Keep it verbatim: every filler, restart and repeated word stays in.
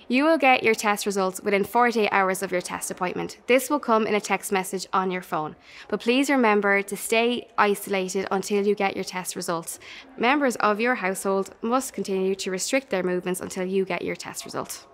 You will get your test results within forty-eight hours of your test appointment. This will come in a text message on your phone. But please remember to stay isolated until you get your test results. Members of your household must continue to restrict their movements until you get your test result.